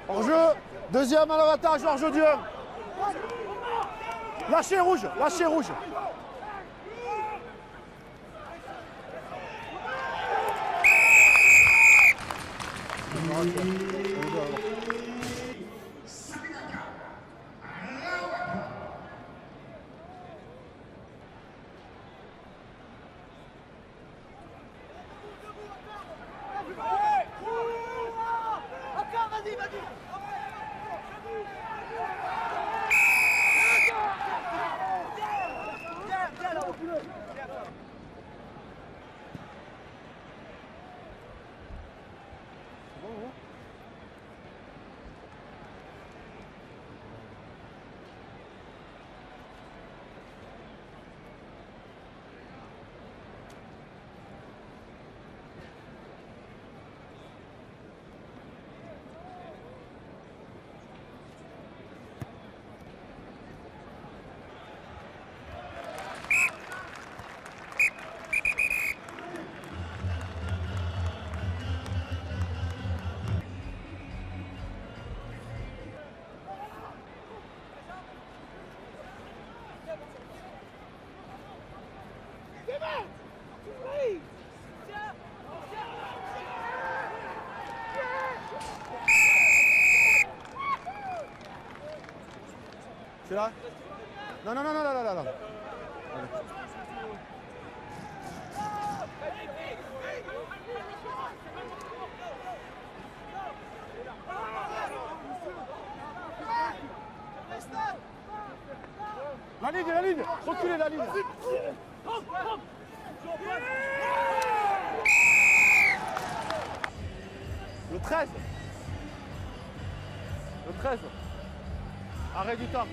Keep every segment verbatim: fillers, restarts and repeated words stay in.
Hors-jeu. Deuxième à l'avantage, hors-jeu du un. Lâchez rouge, lâchez rouge. Encore, vas-y, vas-y. C'est là? Non, non, non, non, non, non, non. La ligne, la ligne, reculez la ligne. Le treize. Le treize. Arrêt du temps.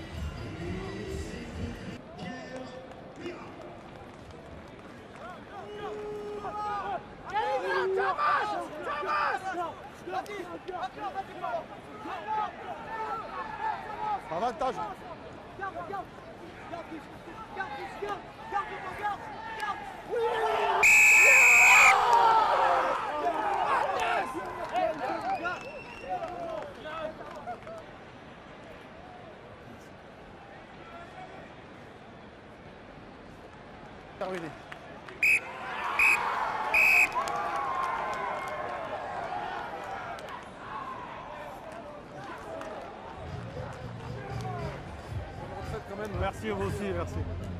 Avantage. Garde, garde, garde, garde, garde, garde, garde, garde. Terminé. Quand même. Merci, vous aussi, merci.